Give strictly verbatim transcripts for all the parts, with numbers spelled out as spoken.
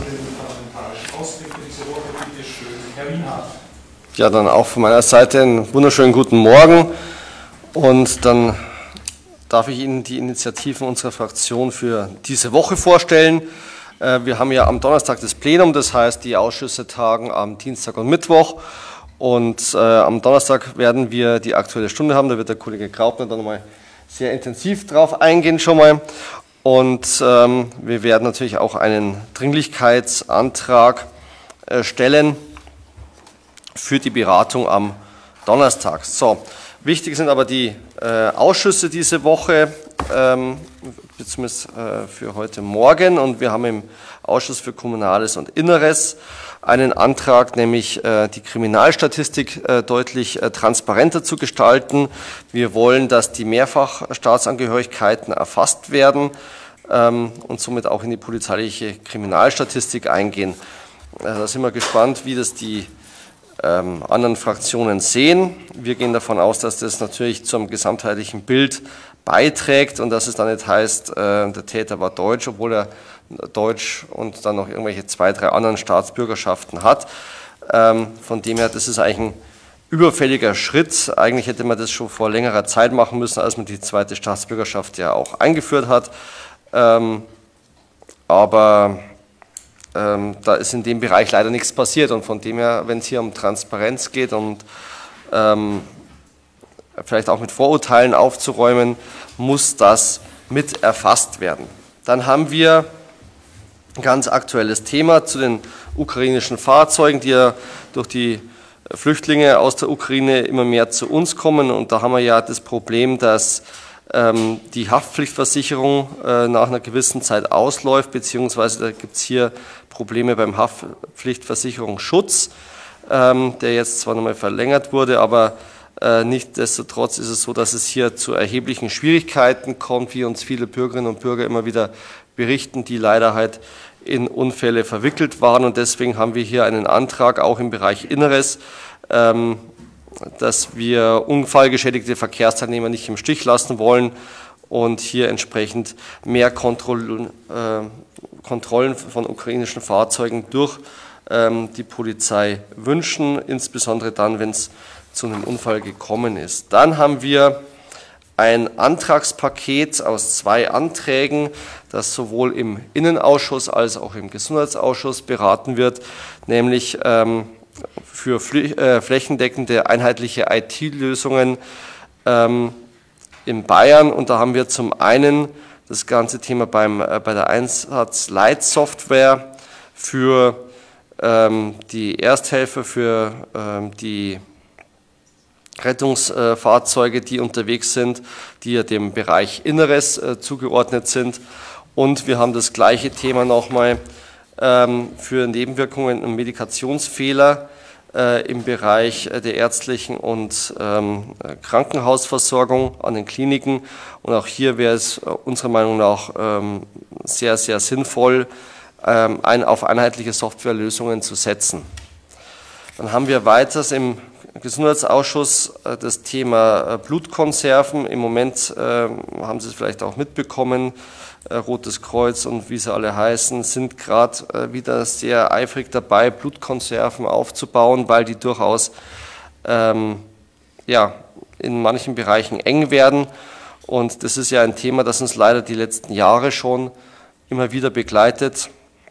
den parlamentarischen Ausblick für diese Woche. Bitte schön, Herr Wienhardt. Ja, dann auch von meiner Seite einen wunderschönen guten Morgen. Und dann darf ich Ihnen die Initiativen unserer Fraktion für diese Woche vorstellen. Wir haben ja am Donnerstag das Plenum, das heißt, die Ausschüsse tagen am Dienstag und Mittwoch. Und äh, am Donnerstag werden wir die Aktuelle Stunde haben, da wird der Kollege Graupner dann nochmal sehr intensiv drauf eingehen schon mal. Und ähm, wir werden natürlich auch einen Dringlichkeitsantrag äh, stellen für die Beratung am Donnerstag. So, wichtig sind aber die äh, Ausschüsse diese Woche, ähm, zumindest äh, für heute Morgen. Und wir haben im Ausschuss für Kommunales und Inneres einen Antrag, nämlich äh, die Kriminalstatistik äh, deutlich äh, transparenter zu gestalten. Wir wollen, dass die Mehrfachstaatsangehörigkeiten erfasst werden ähm, und somit auch in die polizeiliche Kriminalstatistik eingehen. Äh, da sind wir gespannt, wie das die ähm, anderen Fraktionen sehen. Wir gehen davon aus, dass das natürlich zum gesamtheitlichen Bild beiträgt und dass es dann nicht heißt, äh, der Täter war deutsch, obwohl er Deutsch und dann noch irgendwelche zwei, drei anderen Staatsbürgerschaften hat. Ähm, von dem her, das ist eigentlich ein überfälliger Schritt. Eigentlich hätte man das schon vor längerer Zeit machen müssen, als man die zweite Staatsbürgerschaft ja auch eingeführt hat. Ähm, aber ähm, da ist in dem Bereich leider nichts passiert. Und von dem her, wenn es hier um Transparenz geht und ähm, vielleicht auch mit Vorurteilen aufzuräumen, muss das mit erfasst werden. Dann haben wir ein ganz aktuelles Thema zu den ukrainischen Fahrzeugen, die ja durch die Flüchtlinge aus der Ukraine immer mehr zu uns kommen. Und da haben wir ja das Problem, dass ähm, die Haftpflichtversicherung äh, nach einer gewissen Zeit ausläuft, beziehungsweise da gibt es hier Probleme beim Haftpflichtversicherungsschutz, ähm, der jetzt zwar nochmal verlängert wurde, aber äh, nichtsdestotrotz ist es so, dass es hier zu erheblichen Schwierigkeiten kommt, wie uns viele Bürgerinnen und Bürger immer wieder berichten, die leider halt in Unfälle verwickelt waren. Und deswegen haben wir hier einen Antrag, auch im Bereich Inneres, ähm, dass wir unfallgeschädigte Verkehrsteilnehmer nicht im Stich lassen wollen und hier entsprechend mehr Kontrollen, äh, Kontrollen von ukrainischen Fahrzeugen durch ähm, die Polizei wünschen, insbesondere dann, wenn es zu einem Unfall gekommen ist. Dann haben wir ein Antragspaket aus zwei Anträgen, das sowohl im Innenausschuss als auch im Gesundheitsausschuss beraten wird, nämlich ähm, für fl äh, flächendeckende einheitliche I T-Lösungen ähm, in Bayern. Und da haben wir zum einen das ganze Thema beim, äh, bei der Einsatzleitsoftware für ähm, die Ersthelfer, für ähm, die Rettungsfahrzeuge, die unterwegs sind, die ja dem Bereich Inneres äh, zugeordnet sind. Und wir haben das gleiche Thema nochmal ähm, für Nebenwirkungen und Medikationsfehler äh, im Bereich äh, der ärztlichen und ähm, Krankenhausversorgung an den Kliniken. Und auch hier wäre es äh, unserer Meinung nach ähm, sehr, sehr sinnvoll, ähm, ein, auf einheitliche Softwarelösungen zu setzen. Dann haben wir weiters im Gesundheitsausschuss das Thema Blutkonserven. Im Moment äh, haben Sie es vielleicht auch mitbekommen, äh, Rotes Kreuz und wie sie alle heißen, sind gerade äh, wieder sehr eifrig dabei, Blutkonserven aufzubauen, weil die durchaus ähm, ja, in manchen Bereichen eng werden. Und das ist ja ein Thema, das uns leider die letzten Jahre schon immer wieder begleitet.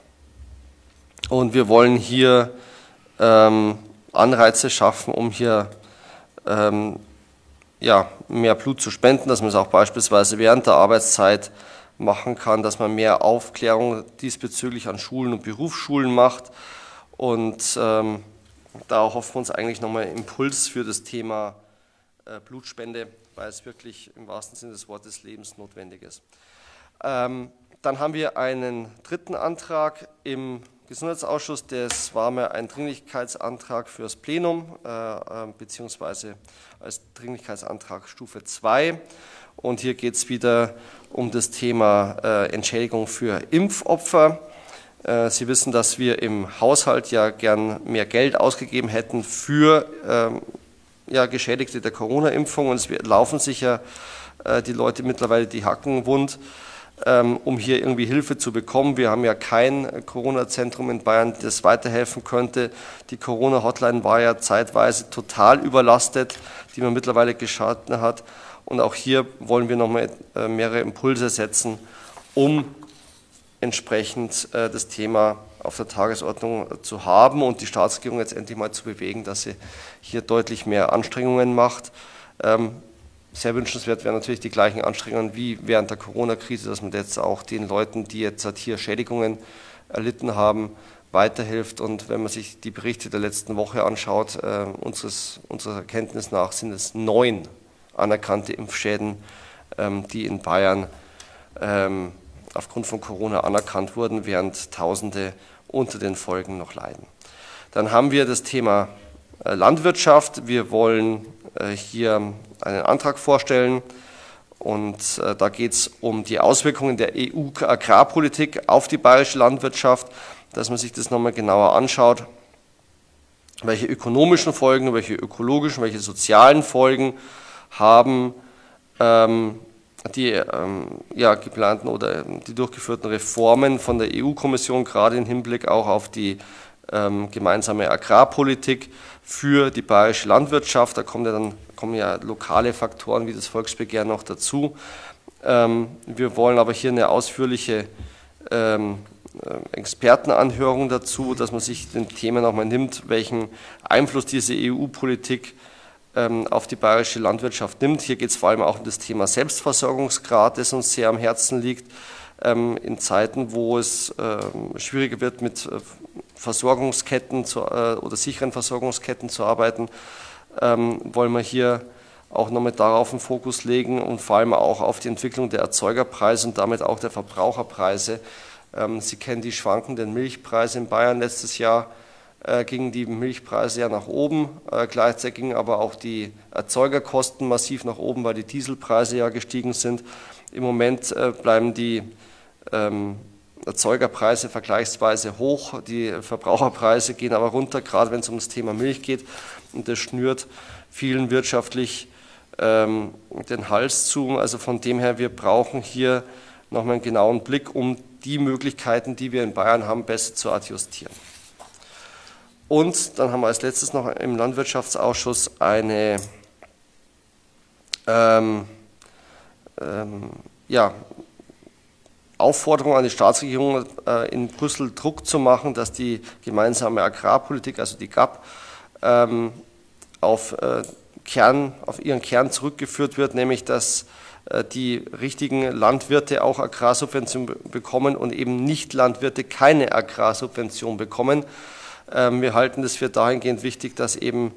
Und wir wollen hier ähm, Anreize schaffen, um hier ähm, ja, mehr Blut zu spenden, dass man es auch beispielsweise während der Arbeitszeit machen kann, dass man mehr Aufklärung diesbezüglich an Schulen und Berufsschulen macht. Und ähm, da hoffen wir uns eigentlich nochmal einen Impuls für das Thema äh, Blutspende, weil es wirklich im wahrsten Sinne des Wortes lebensnotwendig ist. Ähm, dann haben wir einen dritten Antrag im Gesundheitsausschuss, das war mir ein Dringlichkeitsantrag fürs Plenum, äh, äh, beziehungsweise als Dringlichkeitsantrag Stufe zwei. Und hier geht es wieder um das Thema äh, Entschädigung für Impfopfer. Äh, Sie wissen, dass wir im Haushalt ja gern mehr Geld ausgegeben hätten für ähm, ja, Geschädigte der Corona-Impfung. Und es laufen sich ja äh, die Leute mittlerweile die Hacken wund. um hier irgendwie Hilfe zu bekommen. Wir haben ja kein Corona-Zentrum in Bayern, das weiterhelfen könnte. Die Corona-Hotline war ja zeitweise total überlastet, die man mittlerweile geschalten hat. Und auch hier wollen wir nochmal mehrere Impulse setzen, um entsprechend das Thema auf der Tagesordnung zu haben und die Staatsregierung jetzt endlich mal zu bewegen, dass sie hier deutlich mehr Anstrengungen macht. Sehr wünschenswert wären natürlich die gleichen Anstrengungen wie während der Corona-Krise, dass man jetzt auch den Leuten, die jetzt hier Schädigungen erlitten haben, weiterhilft. Und wenn man sich die Berichte der letzten Woche anschaut, äh, unseres, unserer Kenntnis nach sind es neun anerkannte Impfschäden, ähm, die in Bayern ähm, aufgrund von Corona anerkannt wurden, während Tausende unter den Folgen noch leiden. Dann haben wir das Thema äh, Landwirtschaft. Wir wollen äh, hier einen Antrag vorstellen und äh, da geht es um die Auswirkungen der E U-Agrarpolitik auf die bayerische Landwirtschaft, dass man sich das nochmal genauer anschaut, welche ökonomischen Folgen, welche ökologischen, welche sozialen Folgen haben ähm, die ähm, ja, geplanten oder die durchgeführten Reformen von der E U-Kommission, gerade im Hinblick auch auf die ähm, gemeinsame Agrarpolitik für die bayerische Landwirtschaft. Da kommen ja dann kommen ja lokale Faktoren wie das Volksbegehren noch dazu. Ähm, wir wollen aber hier eine ausführliche ähm, Expertenanhörung dazu, dass man sich den Themen nochmal nimmt, welchen Einfluss diese E U-Politik ähm, auf die bayerische Landwirtschaft nimmt. Hier geht es vor allem auch um das Thema Selbstversorgungsgrad, das uns sehr am Herzen liegt. Ähm, in Zeiten, wo es ähm, schwieriger wird, mit äh, Versorgungsketten zu, äh, oder sicheren Versorgungsketten zu arbeiten, Ähm, wollen wir hier auch nochmal darauf einen Fokus legen und vor allem auch auf die Entwicklung der Erzeugerpreise und damit auch der Verbraucherpreise. Ähm, Sie kennen die schwankenden Milchpreise in Bayern. Letztes Jahr äh, gingen die Milchpreise ja nach oben, äh, gleichzeitig gingen aber auch die Erzeugerkosten massiv nach oben, weil die Dieselpreise ja gestiegen sind. Im Moment äh, bleiben die ähm, Erzeugerpreise vergleichsweise hoch, die Verbraucherpreise gehen aber runter, gerade wenn es um das Thema Milch geht. Und das schnürt vielen wirtschaftlich ähm, den Hals zu. Also von dem her, wir brauchen hier nochmal einen genauen Blick, um die Möglichkeiten, die wir in Bayern haben, besser zu adjustieren. Und dann haben wir als letztes noch im Landwirtschaftsausschuss eine ähm, ähm, ja, Aufforderung an die Staatsregierung, äh, in Brüssel Druck zu machen, dass die gemeinsame Agrarpolitik, also die G A P, ähm, auf, äh, Kern, auf ihren Kern zurückgeführt wird, nämlich dass äh, die richtigen Landwirte auch Agrarsubventionen bekommen und eben Nicht-Landwirte keine Agrarsubvention bekommen. Ähm, wir halten das für dahingehend wichtig, dass eben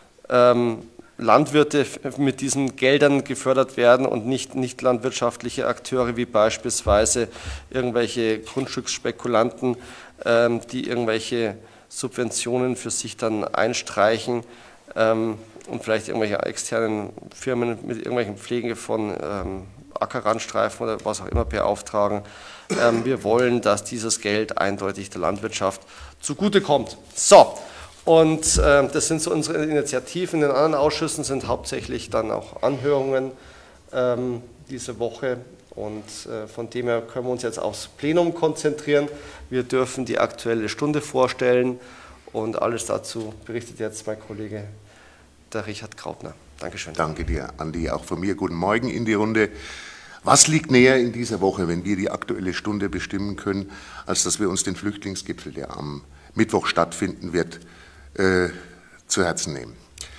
ähm, Landwirte mit diesen Geldern gefördert werden und nicht, nicht landwirtschaftliche Akteure wie beispielsweise irgendwelche Grundstücksspekulanten, ähm, die irgendwelche Subventionen für sich dann einstreichen ähm, und vielleicht irgendwelche externen Firmen mit irgendwelchen Pflege von ähm, Ackerrandstreifen oder was auch immer beauftragen. Ähm, wir wollen, dass dieses Geld eindeutig der Landwirtschaft zugutekommt. So. Und äh, das sind so unsere Initiativen. In den anderen Ausschüssen sind hauptsächlich dann auch Anhörungen ähm, diese Woche. Und äh, von dem her können wir uns jetzt aufs Plenum konzentrieren. Wir dürfen die Aktuelle Stunde vorstellen. Und alles dazu berichtet jetzt mein Kollege, der Richard Graupner. Dankeschön. Danke dir, Andi. Auch von mir guten Morgen in die Runde. Was liegt näher in dieser Woche, wenn wir die Aktuelle Stunde bestimmen können, als dass wir uns den Flüchtlingsgipfel, der am Mittwoch stattfinden wird, Äh, zu Herzen nehmen.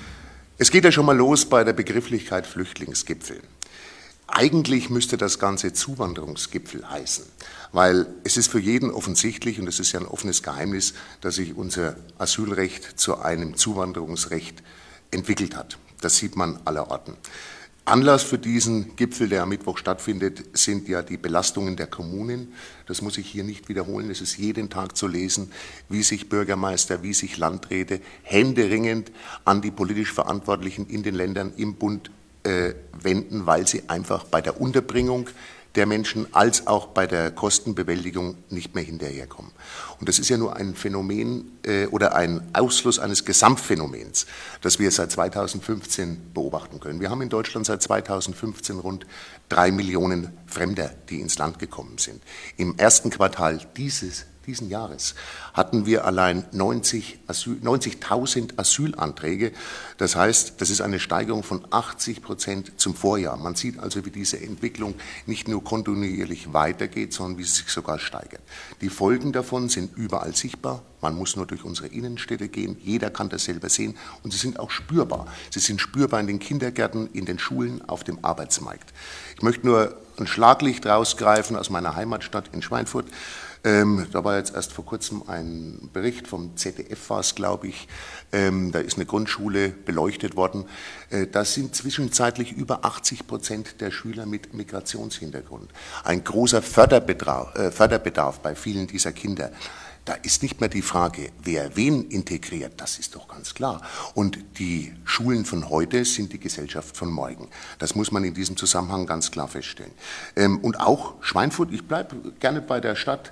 Es geht ja schon mal los bei der Begrifflichkeit Flüchtlingsgipfel. Eigentlich müsste das Ganze Zuwanderungsgipfel heißen, weil es ist für jeden offensichtlich, und es ist ja ein offenes Geheimnis, dass sich unser Asylrecht zu einem Zuwanderungsrecht entwickelt hat. Das sieht man allerorten. Anlass für diesen Gipfel, der am Mittwoch stattfindet, sind ja die Belastungen der Kommunen. Das muss ich hier nicht wiederholen. Es ist jeden Tag zu lesen, wie sich Bürgermeister, wie sich Landräte händeringend an die politisch Verantwortlichen in den Ländern im Bund äh, wenden, weil sie einfach bei der Unterbringung der Menschen als auch bei der Kostenbewältigung nicht mehr hinterherkommen. Und das ist ja nur ein Phänomen äh, oder ein Ausfluss eines Gesamtphänomens, das wir seit zweitausendfünfzehn beobachten können. Wir haben in Deutschland seit zweitausendfünfzehn rund drei Millionen Fremder, die ins Land gekommen sind. Im ersten Quartal dieses diesen Jahres hatten wir allein neunzigtausend Asylanträge. Das heißt, das ist eine Steigerung von achtzig Prozent zum Vorjahr. Man sieht also, wie diese Entwicklung nicht nur kontinuierlich weitergeht, sondern wie sie sich sogar steigert. Die Folgen davon sind überall sichtbar. Man muss nur durch unsere Innenstädte gehen. Jeder kann das selber sehen. Und sie sind auch spürbar. Sie sind spürbar in den Kindergärten, in den Schulen, auf dem Arbeitsmarkt. Ich möchte nur ein Schlaglicht rausgreifen aus meiner Heimatstadt in Schweinfurt. Ähm, da war jetzt erst vor kurzem ein Bericht vom Z D F, war es, glaube ich, ähm, da ist eine Grundschule beleuchtet worden. Äh, da sind zwischenzeitlich über achtzig Prozent der Schüler mit Migrationshintergrund. Ein großer Förderbedarf, äh, Förderbedarf bei vielen dieser Kinder. Da ist nicht mehr die Frage, wer wen integriert, das ist doch ganz klar. Und die Schulen von heute sind die Gesellschaft von morgen. Das muss man in diesem Zusammenhang ganz klar feststellen. Und auch Schweinfurt, ich bleibe gerne bei der Stadt,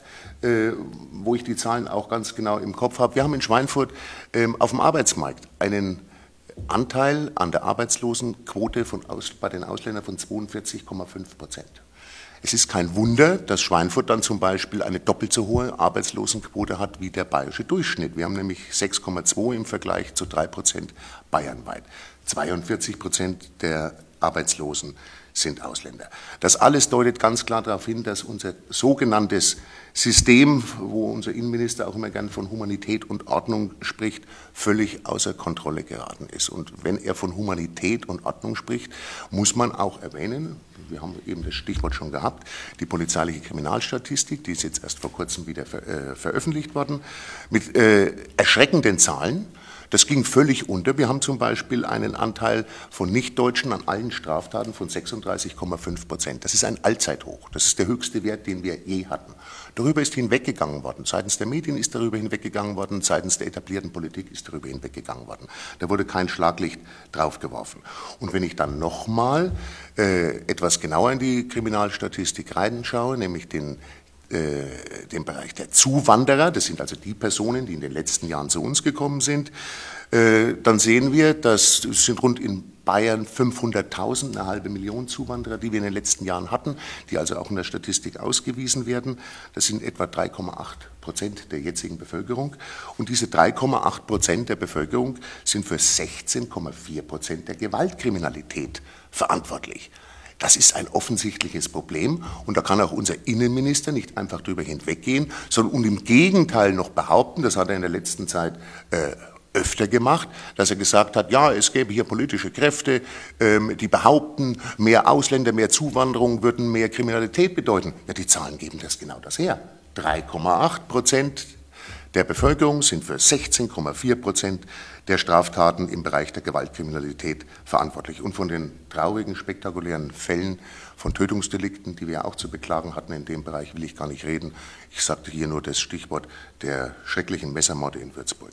wo ich die Zahlen auch ganz genau im Kopf habe. Wir haben in Schweinfurt auf dem Arbeitsmarkt einen Anteil an der Arbeitslosenquote von aus, bei den Ausländern von zweiundvierzig Komma fünf Prozent. Es ist kein Wunder, dass Schweinfurt dann zum Beispiel eine doppelt so hohe Arbeitslosenquote hat wie der bayerische Durchschnitt. Wir haben nämlich sechs Komma zwei im Vergleich zu drei Prozent bayernweit. zweiundvierzig Prozent der Arbeitslosen sind Ausländer. Das alles deutet ganz klar darauf hin, dass unser sogenanntes System, wo unser Innenminister auch immer gern von Humanität und Ordnung spricht, völlig außer Kontrolle geraten ist. Und wenn er von Humanität und Ordnung spricht, muss man auch erwähnen, wir haben eben das Stichwort schon gehabt, die polizeiliche Kriminalstatistik, die ist jetzt erst vor kurzem wieder ver, äh, veröffentlicht worden, mit äh, erschreckenden Zahlen. Das ging völlig unter. Wir haben zum Beispiel einen Anteil von Nichtdeutschen an allen Straftaten von sechsunddreißig Komma fünf Prozent. Das ist ein Allzeithoch. Das ist der höchste Wert, den wir je hatten. Darüber ist hinweggegangen worden. Seitens der Medien ist darüber hinweggegangen worden. Seitens der etablierten Politik ist darüber hinweggegangen worden. Da wurde kein Schlaglicht draufgeworfen. Und wenn ich dann nochmal äh, etwas genauer in die Kriminalstatistik reinschaue, nämlich den den Bereich der Zuwanderer, das sind also die Personen, die in den letzten Jahren zu uns gekommen sind, dann sehen wir, dass es sind rund in Bayern fünfhunderttausend, eine halbe Million Zuwanderer, die wir in den letzten Jahren hatten, die also auch in der Statistik ausgewiesen werden. Das sind etwa drei Komma acht Prozent der jetzigen Bevölkerung. Und diese drei Komma acht Prozent der Bevölkerung sind für sechzehn Komma vier Prozent der Gewaltkriminalität verantwortlich. Das ist ein offensichtliches Problem und da kann auch unser Innenminister nicht einfach drüber hinweggehen, sondern und im Gegenteil noch behaupten, das hat er in der letzten Zeit äh, öfter gemacht, dass er gesagt hat, ja, es gäbe hier politische Kräfte, ähm, die behaupten, mehr Ausländer, mehr Zuwanderung würden mehr Kriminalität bedeuten. Ja, die Zahlen geben das genau das her. drei Komma acht Prozent der Bevölkerung sind für sechzehn Komma vier Prozent der Straftaten im Bereich der Gewaltkriminalität verantwortlich. Und von den traurigen, spektakulären Fällen von Tötungsdelikten, die wir auch zu beklagen hatten in dem Bereich, will ich gar nicht reden. Ich sagte hier nur das Stichwort der schrecklichen Messermorde in Würzburg.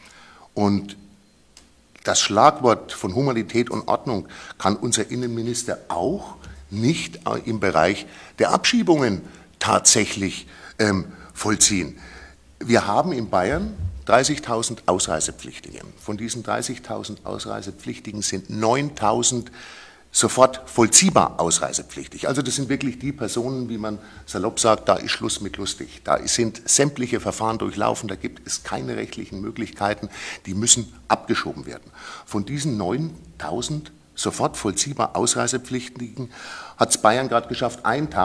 Und das Schlagwort von Humanität und Ordnung kann unser Innenminister auch nicht im Bereich der Abschiebungen tatsächlich ähm, vollziehen. Wir haben in Bayern dreißigtausend Ausreisepflichtige. Von diesen dreißigtausend Ausreisepflichtigen sind neuntausend sofort vollziehbar ausreisepflichtig. Also das sind wirklich die Personen, wie man salopp sagt, da ist Schluss mit lustig. Da sind sämtliche Verfahren durchlaufen, da gibt es keine rechtlichen Möglichkeiten, die müssen abgeschoben werden. Von diesen neuntausend sofort vollziehbar Ausreisepflichtigen hat es Bayern gerade geschafft,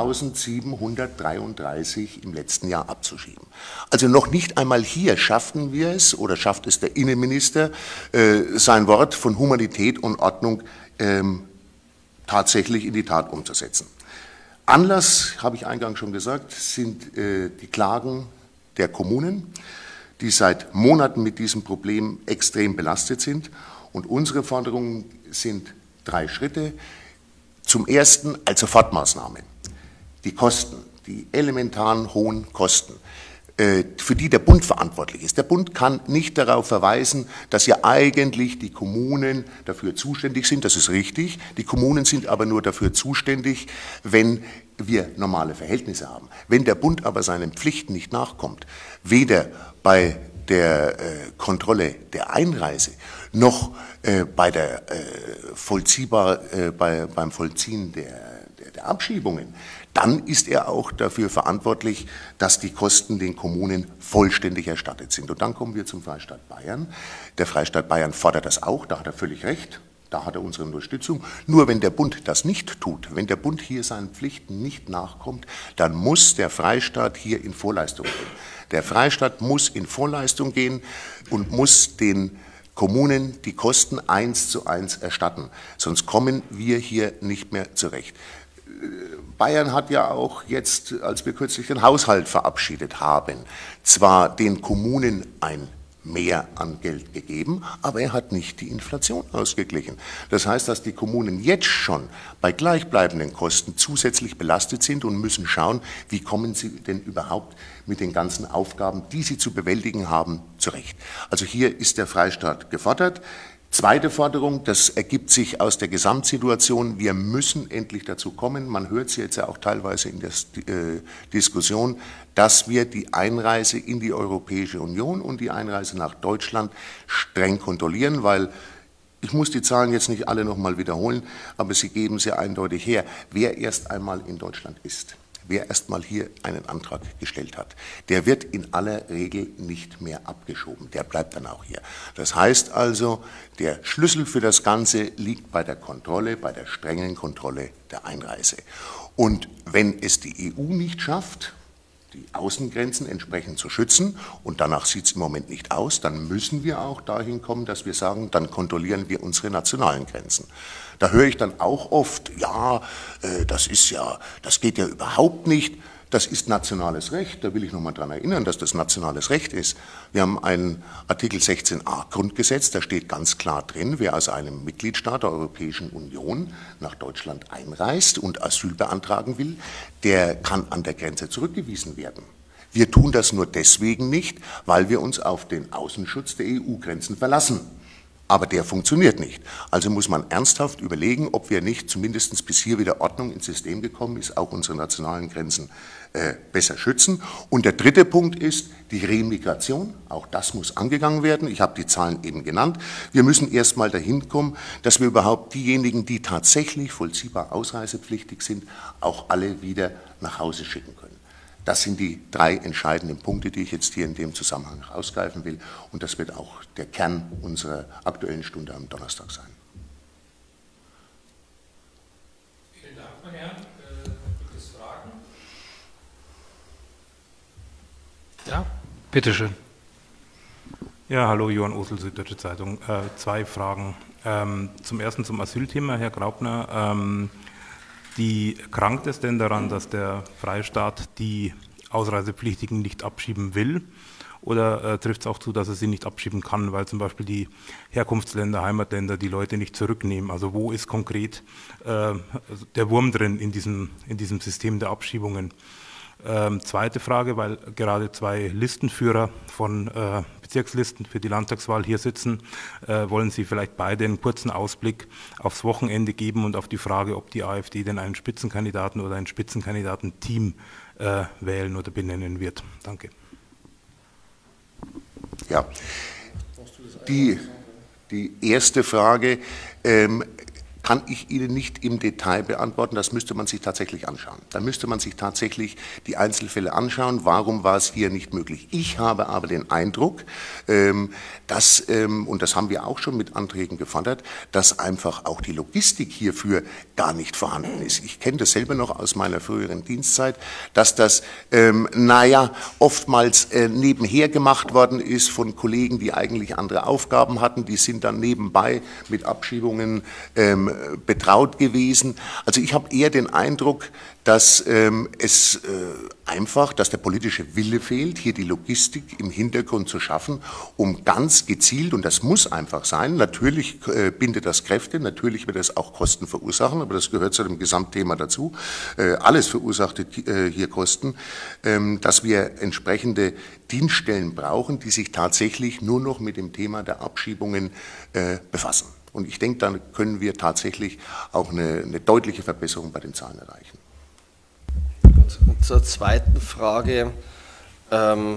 eintausendsiebenhundertdreiunddreißig im letzten Jahr abzuschieben. Also noch nicht einmal hier schaffen wir es oder schafft es der Innenminister, äh, sein Wort von Humanität und Ordnung ähm, tatsächlich in die Tat umzusetzen. Anlass, habe ich eingangs schon gesagt, sind äh, die Klagen der Kommunen, die seit Monaten mit diesem Problem extrem belastet sind. Und unsere Forderungen sind drei Schritte. Zum Ersten als Sofortmaßnahme die Kosten, die elementaren hohen Kosten, für die der Bund verantwortlich ist. Der Bund kann nicht darauf verweisen, dass ja eigentlich die Kommunen dafür zuständig sind. Das ist richtig. Die Kommunen sind aber nur dafür zuständig, wenn wir normale Verhältnisse haben. Wenn der Bund aber seinen Pflichten nicht nachkommt, weder bei der äh, Kontrolle der Einreise noch äh, bei der äh, vollziehbar, äh, bei, beim Vollziehen der, der, der Abschiebungen, dann ist er auch dafür verantwortlich, dass die Kosten den Kommunen vollständig erstattet sind. Und dann kommen wir zum Freistaat Bayern. Der Freistaat Bayern fordert das auch, da hat er völlig recht. Da hat er unsere Unterstützung. Nur wenn der Bund das nicht tut, wenn der Bund hier seinen Pflichten nicht nachkommt, dann muss der Freistaat hier in Vorleistung gehen. Der Freistaat muss in Vorleistung gehen und muss den Kommunen die Kosten eins zu eins erstatten. Sonst kommen wir hier nicht mehr zurecht. Bayern hat ja auch jetzt, als wir kürzlich den Haushalt verabschiedet haben, zwar den Kommunen ein mehr an Geld gegeben, aber er hat nicht die Inflation ausgeglichen. Das heißt, dass die Kommunen jetzt schon bei gleichbleibenden Kosten zusätzlich belastet sind und müssen schauen, wie kommen sie denn überhaupt mit den ganzen Aufgaben, die sie zu bewältigen haben, zurecht. Also hier ist der Freistaat gefordert. Zweite Forderung, das ergibt sich aus der Gesamtsituation, wir müssen endlich dazu kommen, man hört es jetzt ja auch teilweise in der äh, Diskussion, dass wir die Einreise in die Europäische Union und die Einreise nach Deutschland streng kontrollieren, weil ich muss die Zahlen jetzt nicht alle nochmal wiederholen, aber sie geben sehr eindeutig her, wer erst einmal in Deutschland ist. Wer erstmal hier einen Antrag gestellt hat, der wird in aller Regel nicht mehr abgeschoben. Der bleibt dann auch hier. Das heißt also, der Schlüssel für das Ganze liegt bei der Kontrolle, bei der strengen Kontrolle der Einreise. Und wenn es die E U nicht schafft, die Außengrenzen entsprechend zu schützen, und danach sieht es im Moment nicht aus, dann müssen wir auch dahin kommen, dass wir sagen, dann kontrollieren wir unsere nationalen Grenzen. Da höre ich dann auch oft, ja, äh, das ist ja, das geht ja überhaupt nicht, das ist nationales Recht. Da will ich noch mal daran erinnern, dass das nationales Recht ist. Wir haben einen Artikel sechzehn a Grundgesetz, da steht ganz klar drin, wer aus einem Mitgliedstaat der Europäischen Union nach Deutschland einreist und Asyl beantragen will, der kann an der Grenze zurückgewiesen werden. Wir tun das nur deswegen nicht, weil wir uns auf den Außenschutz der E U-Grenzen verlassen. Aber der funktioniert nicht. Also muss man ernsthaft überlegen, ob wir nicht, zumindest bis hier wieder Ordnung ins System gekommen ist, auch unsere nationalen Grenzen äh, besser schützen. Und der dritte Punkt ist die Remigration. Auch das muss angegangen werden. Ich habe die Zahlen eben genannt. Wir müssen erst mal dahin kommen, dass wir überhaupt diejenigen, die tatsächlich vollziehbar ausreisepflichtig sind, auch alle wieder nach Hause schicken können. Das sind die drei entscheidenden Punkte, die ich jetzt hier in dem Zusammenhang herausgreifen will. Und das wird auch der Kern unserer Aktuellen Stunde am Donnerstag sein. Vielen Dank, meine Herren. Äh, gibt es Fragen? Ja, bitteschön. Ja, hallo, Johann Osel, Süddeutsche Zeitung. Äh, zwei Fragen. Ähm, zum ersten zum Asylthema, Herr Graupner. Ähm, Die krankt es denn daran, dass der Freistaat die Ausreisepflichtigen nicht abschieben will? Oder äh, trifft es auch zu, dass er sie nicht abschieben kann, weil zum Beispiel die Herkunftsländer, Heimatländer die Leute nicht zurücknehmen? Also wo ist konkret äh, der Wurm drin in diesem, in diesem System der Abschiebungen? Ähm, zweite Frage, weil gerade zwei Listenführer von äh, Bezirkslisten für die Landtagswahl hier sitzen, äh, wollen Sie vielleicht beide einen kurzen Ausblick aufs Wochenende geben und auf die Frage, ob die AfD denn einen Spitzenkandidaten oder ein Spitzenkandidatenteam äh, wählen oder benennen wird. Danke. Ja, die, die erste Frage ähm, kann ich Ihnen nicht im Detail beantworten, das müsste man sich tatsächlich anschauen. Da müsste man sich tatsächlich die Einzelfälle anschauen, warum war es hier nicht möglich. Ich habe aber den Eindruck, dass, und das haben wir auch schon mit Anträgen gefordert, dass einfach auch die Logistik hierfür gar nicht vorhanden ist. Ich kenne das selber noch aus meiner früheren Dienstzeit, dass das, ähm, naja, oftmals äh, nebenher gemacht worden ist von Kollegen, die eigentlich andere Aufgaben hatten, die sind dann nebenbei mit Abschiebungen ähm, betraut gewesen. Also ich habe eher den Eindruck, dass ähm, es äh, einfach, dass der politische Wille fehlt, hier die Logistik im Hintergrund zu schaffen, um ganz gezielt, und das muss einfach sein, natürlich äh, bindet das Kräfte, natürlich wird es auch Kosten verursachen, aber das gehört zu dem Gesamtthema dazu, äh, alles verursacht äh, hier Kosten, ähm, dass wir entsprechende Dienststellen brauchen, die sich tatsächlich nur noch mit dem Thema der Abschiebungen äh, befassen. Und ich denke, dann können wir tatsächlich auch eine, eine deutliche Verbesserung bei den Zahlen erreichen. Zur zweiten Frage ähm,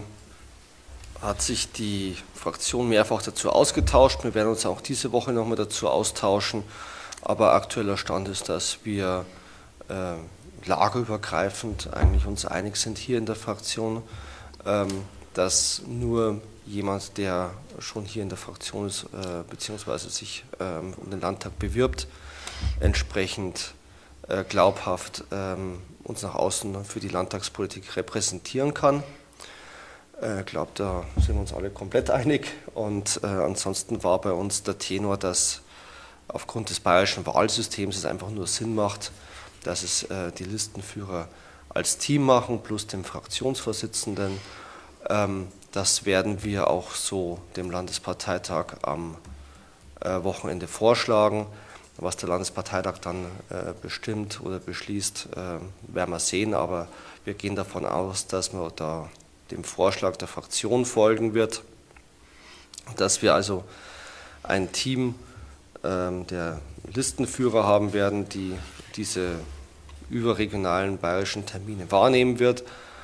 hat sich die Fraktion mehrfach dazu ausgetauscht. Wir werden uns auch diese Woche nochmal dazu austauschen. Aber aktueller Stand ist, dass wir äh, lagerübergreifend eigentlich uns einig sind hier in der Fraktion, ähm, dass nur jemand, der schon hier in der Fraktion ist, äh, beziehungsweise sich ähm, um den Landtag bewirbt, entsprechend äh, glaubhaft ähm, uns nach außen für die Landtagspolitik repräsentieren kann. Ich äh, glaube, da sind wir uns alle komplett einig. Und äh, ansonsten war bei uns der Tenor, dass aufgrund des bayerischen Wahlsystems es einfach nur Sinn macht, dass es äh, die Listenführer als Team machen, plus dem Fraktionsvorsitzenden. Ähm, das werden wir auch so dem Landesparteitag am äh, Wochenende vorschlagen. Was der Landesparteitag dann äh, bestimmt oder beschließt, äh, werden wir sehen, aber wir gehen davon aus, dass man da dem Vorschlag der Fraktion folgen wird, dass wir also ein Team äh, der Listenführer haben werden, die diese überregionalen bayerischen Termine wahrnehmen wird,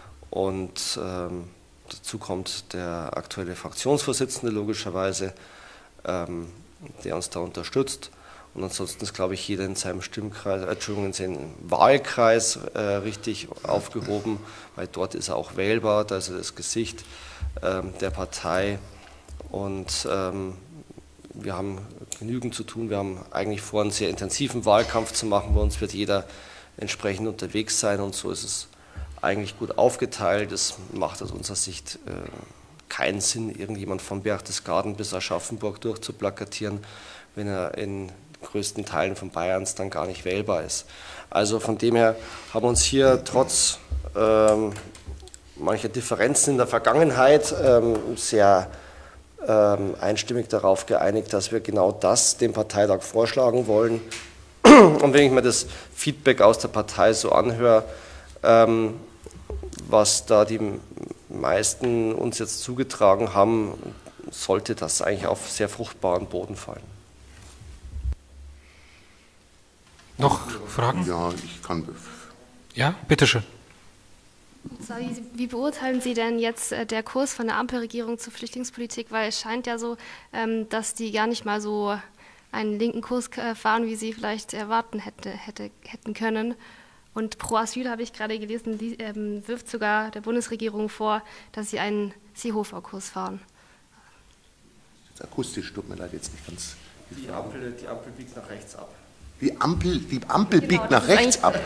und ähm, dazu kommt der aktuelle Fraktionsvorsitzende logischerweise, ähm, der uns da unterstützt. Und ansonsten ist, glaube ich, jeder in seinem Stimmkreis, äh, Entschuldigung, in seinem Wahlkreis äh, richtig aufgehoben, weil dort ist er auch wählbar, da ist er das Gesicht ähm, der Partei. Und ähm, wir haben genügend zu tun. Wir haben eigentlich vor, einen sehr intensiven Wahlkampf zu machen. Bei uns wird jeder entsprechend unterwegs sein, und so ist es eigentlich gut aufgeteilt. Es macht aus unserer Sicht äh, keinen Sinn, irgendjemand von Berchtesgaden bis Aschaffenburg durchzuplakatieren, wenn er in größten Teilen von Bayerns dann gar nicht wählbar ist. Also von dem her haben wir uns hier trotz ähm, mancher Differenzen in der Vergangenheit ähm, sehr ähm, einstimmig darauf geeinigt, dass wir genau das dem Parteitag vorschlagen wollen. Und wenn ich mir das Feedback aus der Partei so anhöre, ähm, was da die meisten uns jetzt zugetragen haben, sollte das eigentlich auf sehr fruchtbaren Boden fallen. Noch Fragen? Ja, ich kann. Ja, bitteschön. Wie beurteilen Sie denn jetzt äh, der Kurs von der Ampelregierung zur Flüchtlingspolitik? Weil es scheint ja so, ähm, dass die gar nicht mal so einen linken Kurs äh, fahren, wie Sie vielleicht erwarten hätte, hätte, hätten können. Und Pro Asyl, habe ich gerade gelesen, die, ähm, wirft sogar der Bundesregierung vor, dass sie einen Seehofer-Kurs fahren. Das akustisch, tut mir leid, jetzt nicht ganz. Die Ampel, die Ampel biegt nach rechts ab. Die Ampel, die Ampel Genau, biegt nach rechts ab.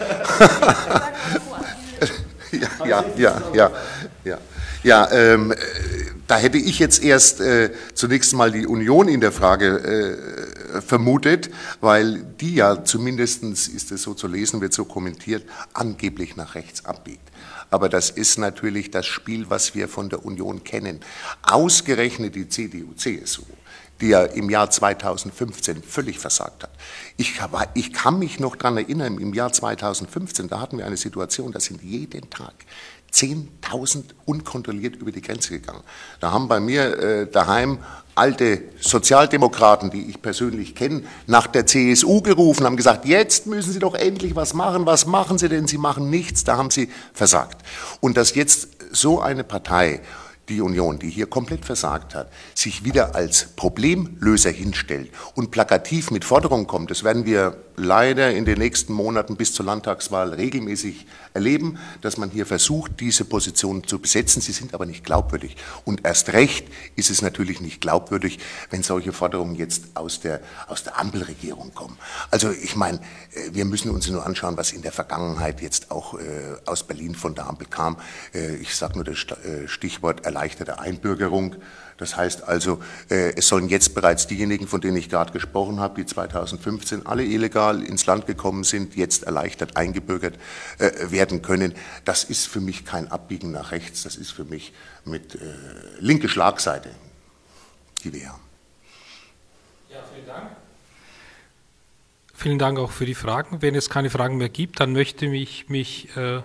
ja, ja, ja, ja, ja. Ja, ähm, da hätte ich jetzt erst äh, zunächst mal die Union in der Frage äh, vermutet, weil die ja zumindest, ist es so zu lesen, wird so kommentiert, angeblich nach rechts abbiegt. Aber das ist natürlich das Spiel, was wir von der Union kennen. Ausgerechnet die C D U C S U, die ja im Jahr zweitausendfünfzehn völlig versagt hat. Ich, ich kann mich noch daran erinnern, im Jahr zweitausendfünfzehn, da hatten wir eine Situation, da sind jeden Tag zehntausend unkontrolliert über die Grenze gegangen. Da haben bei mir äh, daheim alte Sozialdemokraten, die ich persönlich kenne, nach der C S U gerufen, haben gesagt, jetzt müssen Sie doch endlich was machen. Was machen Sie denn? Sie machen nichts. Da haben Sie versagt. Und dass jetzt so eine Partei, die Union, die hier komplett versagt hat, sich wieder als Problemlöser hinstellt und plakativ mit Forderungen kommt, das werden wir leider in den nächsten Monaten bis zur Landtagswahl regelmäßig erleben, dass man hier versucht, diese Positionen zu besetzen. Sie sind aber nicht glaubwürdig. Und erst recht ist es natürlich nicht glaubwürdig, wenn solche Forderungen jetzt aus der, aus der Ampelregierung kommen. Also ich meine, wir müssen uns nur anschauen, was in der Vergangenheit jetzt auch äh, aus Berlin von der Ampel kam. Äh, ich sage nur das Stichwort erleichterte Einbürgerung. Das heißt also, äh, es sollen jetzt bereits diejenigen, von denen ich gerade gesprochen habe, die zweitausendfünfzehn alle illegal ins Land gekommen sind, jetzt erleichtert eingebürgert äh, werden können. Das ist für mich kein Abbiegen nach rechts, das ist für mich mit äh, linke Schlagseite, die wir haben. Ja, vielen Dank. Vielen Dank auch für die Fragen. Wenn es keine Fragen mehr gibt, dann möchte ich mich... Äh,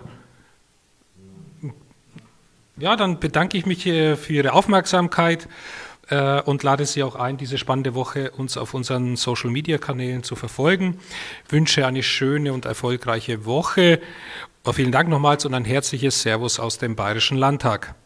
Ja, dann bedanke ich mich für Ihre Aufmerksamkeit äh, und lade Sie auch ein, diese spannende Woche uns auf unseren Social-Media-Kanälen zu verfolgen. Ich wünsche eine schöne und erfolgreiche Woche Vielen Dank nochmals und ein herzliches Servus aus dem Bayerischen Landtag.